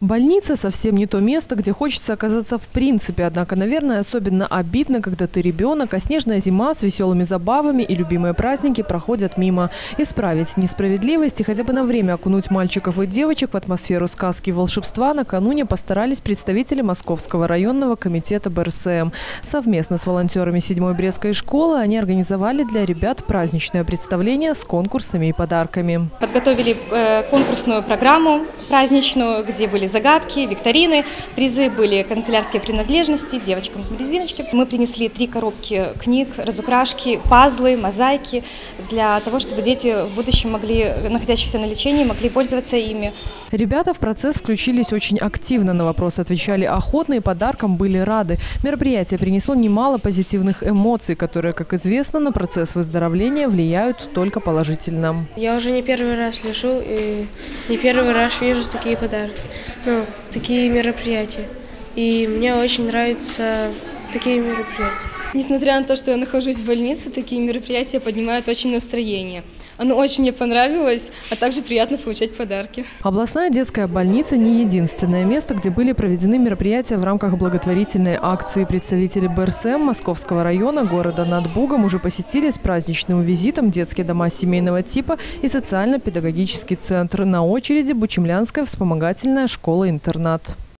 Больница совсем не то место, где хочется оказаться в принципе. Однако, наверное, особенно обидно, когда ты ребенок, а снежная зима с веселыми забавами и любимые праздники проходят мимо. Исправить несправедливость и хотя бы на время окунуть мальчиков и девочек в атмосферу сказки и волшебства накануне постарались представители Московского районного комитета БРСМ. Совместно с волонтерами 7-й Брестской школы они организовали для ребят праздничное представление с конкурсами и подарками. Подготовили конкурсную программу праздничную, где были загадки, викторины, призы были канцелярские принадлежности, девочкам резиночки. Мы принесли 3 коробки книг, разукрашки, пазлы, мозаики, для того, чтобы дети в будущем находящиеся на лечении, могли пользоваться ими. Ребята в процесс включились очень активно, на вопросы отвечали охотно и подаркам были рады. Мероприятие принесло немало позитивных эмоций, которые, как известно, на процесс выздоровления влияют только положительно. Я уже не первый раз лежу и не первый раз вижу такие подарки, такие мероприятия. И мне очень нравятся такие мероприятия. Несмотря на то, что я нахожусь в больнице, такие мероприятия поднимают очень настроение. Оно очень мне понравилось, а также приятно получать подарки. Областная детская больница не единственное место, где были проведены мероприятия в рамках благотворительной акции. Представители БРСМ Московского района города Над Бугом уже посетили с праздничным визитом детские дома семейного типа и социально-педагогический центр. На очереди Бучемлянская вспомогательная школа-интернат.